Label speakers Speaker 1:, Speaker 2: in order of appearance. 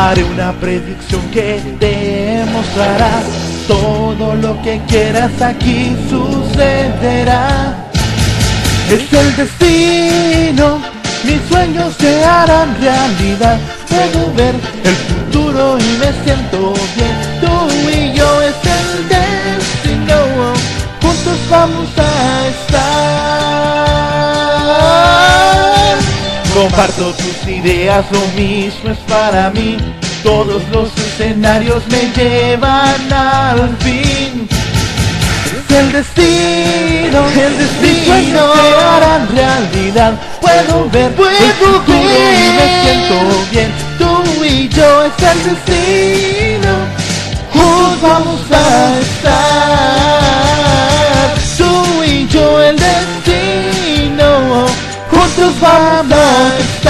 Speaker 1: Haré una predicción que demostrará todo lo que quieras aquí sucederá. Es el destino, mis sueños se harán realidad. Puedo ver el futuro y me siento bien. Tú y yo es el destino, juntos vamos a estar. Comparto tus ideas, lo mismo es para mí. Todos los escenarios me llevan al fin. Es el destino, mis sueños se harán realidad. Puedo ver el futuro y me siento bien. Tú y yo es el destino, juntos vamos a estar. Tú y yo el destino, juntos vamos a estar.